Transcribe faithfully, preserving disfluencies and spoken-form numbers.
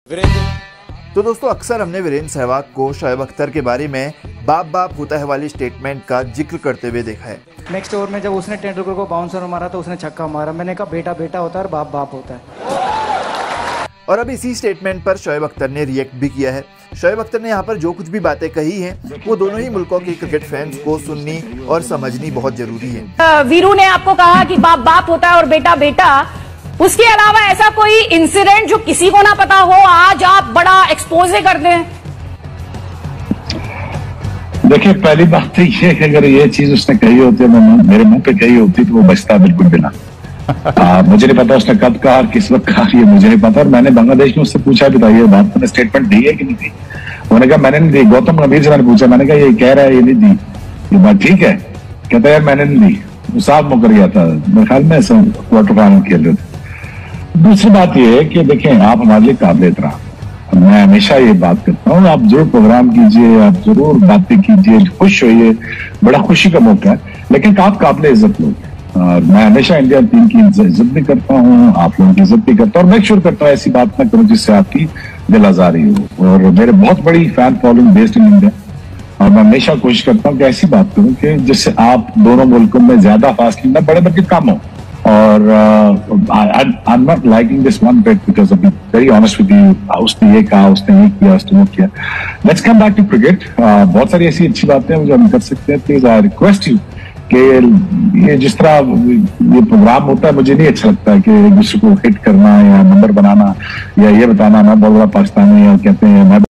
तो दोस्तों, अक्सर हमने वीरेंद्र सहवाग को शोएब अख्तर के बारे में बाप बाप होता है वाली स्टेटमेंट का जिक्र करते हुए देखा है। नेक्स्ट ओवर में जब उसने तेंदुलकर को बाउंसर मारा तो उसने छक्का मारा। मैंने कहा बेटा बेटा होता है और बाप बाप होता है। और अब इसी स्टेटमेंट पर शोएब अख्तर ने रिएक्ट भी किया है। शोएब अख्तर ने यहाँ पर जो कुछ भी बातें कही हैं वो दोनों ही मुल्कों के क्रिकेट फैंस को सुननी और समझनी बहुत जरूरी है। वीरू ने आपको कहा कि बाप बाप होता है और बेटा बेटा, उसके अलावा ऐसा कोई इंसिडेंट जो किसी को ना पता हो आज आप बड़ा एक्सपोज कर दें? देखिए, पहली बात तो ये कि अगर ये चीज उसने कही होती है, मेरे मुंह पे कही होती तो वो बचता बिल्कुल भी ना। आ, मुझे नहीं पता उसने कब कहा, किस वक्त कहा, ये मुझे नहीं पता। और मैंने बांग्लादेश में उससे पूछा भी था ये बात, मैंने स्टेटमेंट दी है कि नहीं दी। उन्होंने कहा मैंने नहीं दी। गौतम गंभीर से मैंने पूछा, मैंने कहा ये कह रहा है ये नहीं दी, ये बात ठीक है? कहता है यार मैंने नहीं दी। वो साफ मुकर गया था, मेरे ख्याल में क्वार्टर फाइनल खेल रहे थे। दूसरी बात यह है कि देखें, आप हमारे लिए काबिल एहतराम, मैं हमेशा ये बात करता हूँ, आप जरूर प्रोग्राम कीजिए, आप जरूर बातें कीजिए, खुश होइए, बड़ा खुशी का मौका है, लेकिन आप काबिल इज्जत लोग। और मैं हमेशा इंडिया टीम की इज्जत भी करता हूँ, आप लोगों की इज्जत भी करता हूँ, और मैं श्योर करता हूँ ऐसी बात ना करूँ जिससे आपकी दिल आजारी हो। और मेरे बहुत बड़ी fan following based in India, और मैं हमेशा कोशिश करता हूँ कि ऐसी बात करूँ कि जिससे आप दोनों मुल्कों में ज्यादा फासले ना बड़े बल्कि कम हो। और I am not liking this one bit because I very honest with you, उसने ये कहा, उसने ये किया, उसने वो किया। Let's come back to cricket. बहुत सारी ऐसी अच्छी बातें हैं जो हम कर सकते हैं। प्लीज आई रिक्वेस्ट यू कि ये जिस तरह ये प्रोग्राम होता है, मुझे नहीं अच्छा लगता है कि एक दूसरे को हिट करना या नंबर बनाना या ये बताना मैं बहुत बड़ा पाकिस्तानी है, कहते हैं मैं